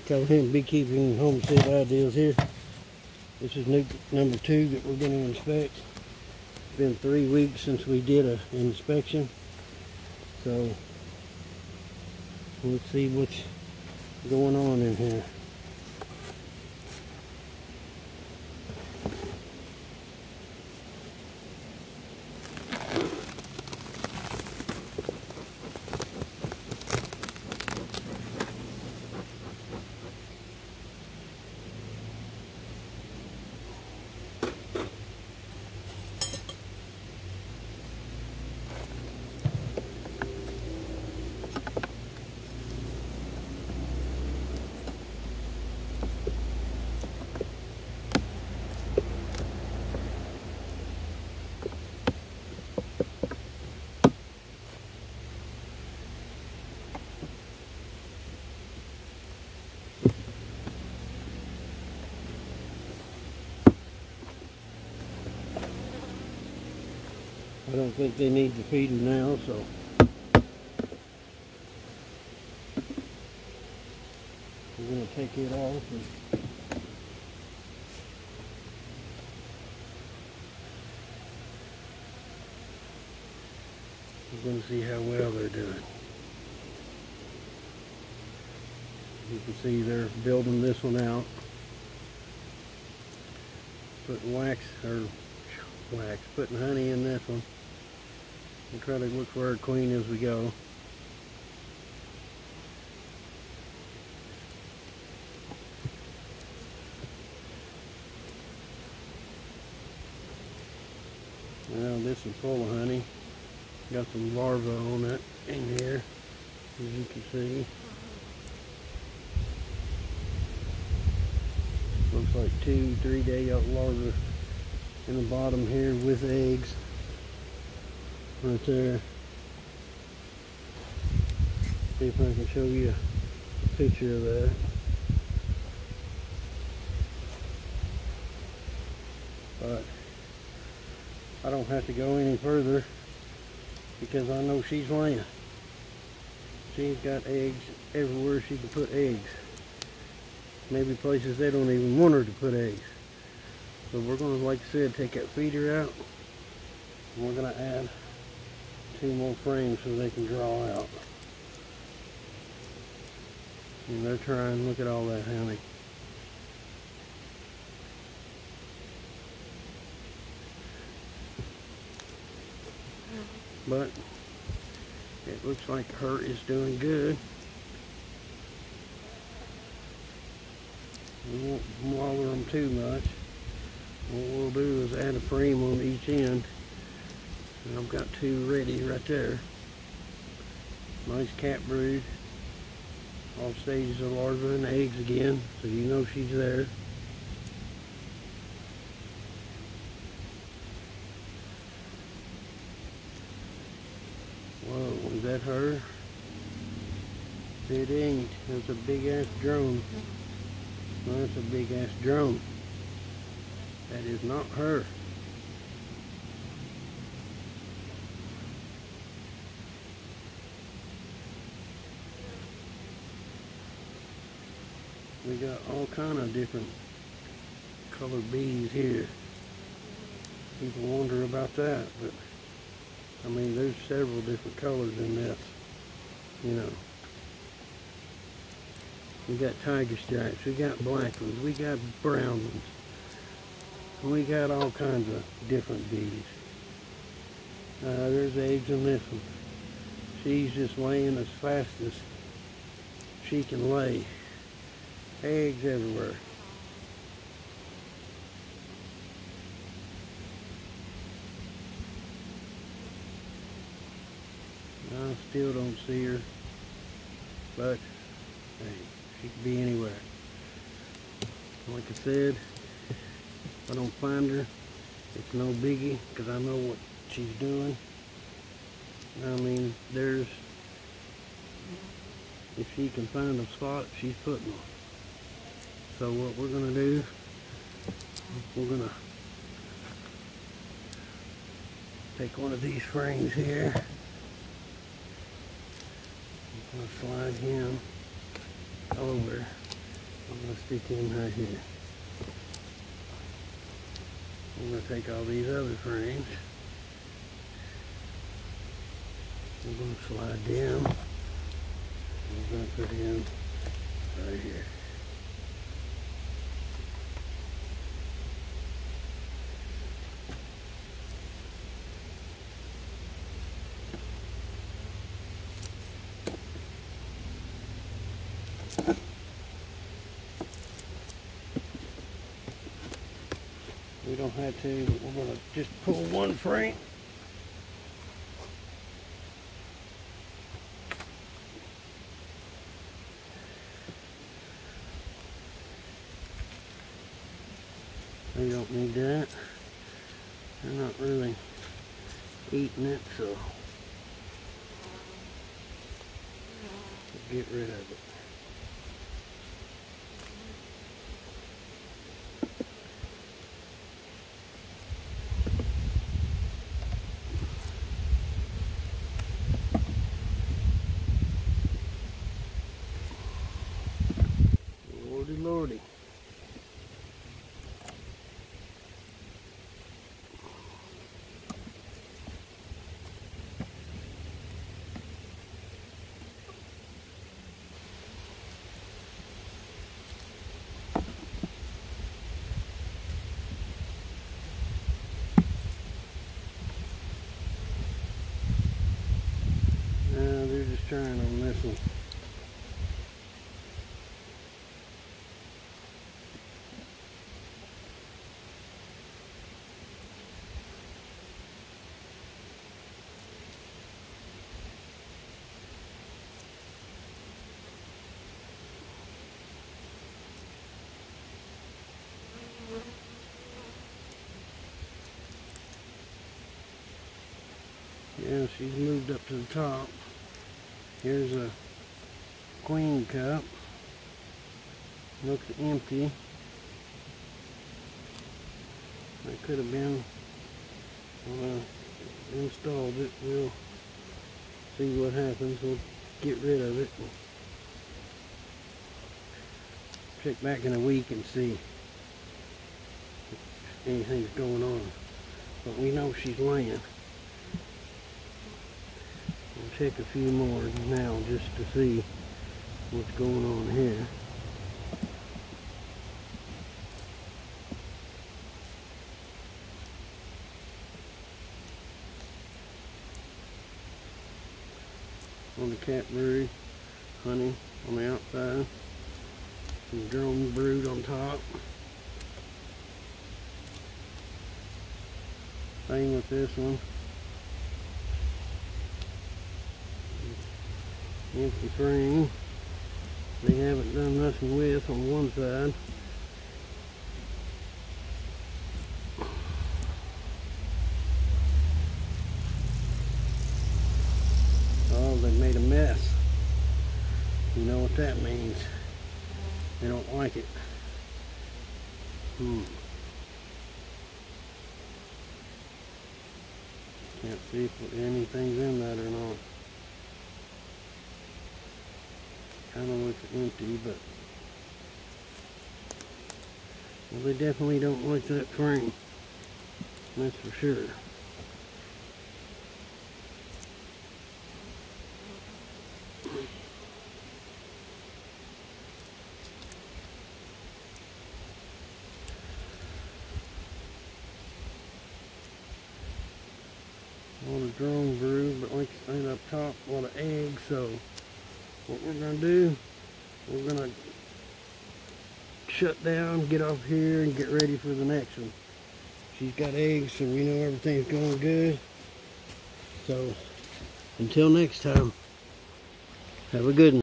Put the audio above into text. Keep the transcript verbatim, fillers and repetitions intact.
Callahan Beekeeping Homestead Ideals here. This is nuke number two that we're going to inspect. It's been three weeks since we did an inspection, so let's see what's going on in here. I don't think they need the feeder now, so we're going to take it off. And we're going to see how well they're doing. You can see they're building this one out, putting wax or wax, putting honey in this one. We'll try to look for our queen as we go. Well, this is full of honey. Got some larvae on it in here, as you can see. Looks like two, three day larvae in the bottom here with eggs. Right there. See if I can show you a picture of that. But I don't have to go any further because I know she's laying. She's got eggs everywhere she can put eggs. Maybe places they don't even want her to put eggs. So we're going to, like I said, take that feeder out. And we're going to add two more frames so they can draw out. And they're trying, look at all that honey. But it looks like her is doing good. We won't waller them too much. What we'll do is add a frame on each end. And I've got two ready right there. Nice cat brood. All stages of larvae and eggs again, so you know she's there. Whoa, is that her? It ain't. That's a big ass drone. Well, that's a big ass drone. That is not her. We got all kind of different colored bees here. People wonder about that, but I mean, there's several different colors in this, you know. We got tiger stripes, we got black ones, we got brown ones. We got all kinds of different bees. Uh, there's eggs in this one. She's just laying as fast as she can lay. Eggs everywhere. I still don't see her, but hey, she could be anywhere. Like I said, if I don't find her, it's no biggie, because I know what she's doing. I mean, there's, if she can find a spot, she's putting them. So what we're going to do, we're going to take one of these frames here. I'm going to slide him over. I'm going to stick him right here. I'm going to take all these other frames. I'm going to slide down. I'm going to put him right here. We don't have to, but we're going to just pull one frame. They don't need that. They're not really eating it, so we'll get rid of it. Lordy, lordy. Uh, they're just trying on this one. Yeah, she's moved up to the top. Here's a queen cup. Looks empty. That could have been when I installed it. We'll see what happens. We'll get rid of it. Check back in a week and see if anything's going on. But we know she's laying. We'll check a few more now just to see what's going on here. On the cat brood, honey on the outside, some drone brood on top. Same with this one. Empty frame. They haven't done nothing with on one side. Oh, they made a mess. You know what that means. They don't like it. Hmm. Can't see if anything's in that or not. Kind of looks empty, but well, they definitely don't like that frame. That's for sure. A lot of drone brood, but like I said up top, a lot of eggs, so what we're going to do, we're going to shut down, get off here, and get ready for the next one. She's got eggs, so we know everything's going good. So, until next time, have a good one.